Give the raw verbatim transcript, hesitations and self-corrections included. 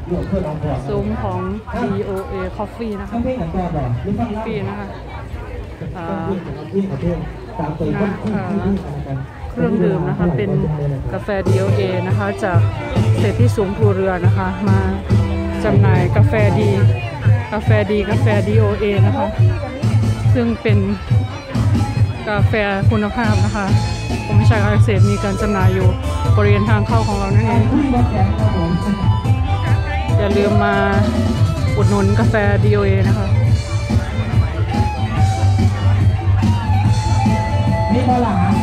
ซุ้มของ ดี โอ เอ Coffee นะคะCoffee นะคะเครื่องดื่มนะคะเป็นกาแฟ ดี โอ เอ นะคะจากเศรษฐีสูงภูเรือนะคะมาจำหน่ายกาแฟดีกาแฟดีกาแฟ ดี โอ เอ นะคะซึ่งเป็นกาแฟคุณภาพนะคะกรมวิชาการเกษตรมีการจำหน่ายอยู่บริเวณทางเข้าของเรานั่นเองอย่าลืมมาอุดหนุนกาแฟ ดี โอ เอ นะคะนี่ก็หลาน